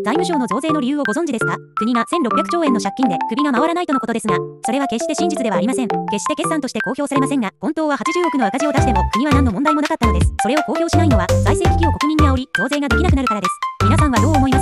財務省の増税の理由をご存知ですか？国が1600兆円の借金で首が回らないとのことですが、それは決して真実ではありません。決して決算として公表されませんが、本当は80億の赤字を出しても国は何の問題もなかったのです。それを公表しないのは、財政危機を国民に煽り、増税ができなくなるからです。皆さんはどう思いますか？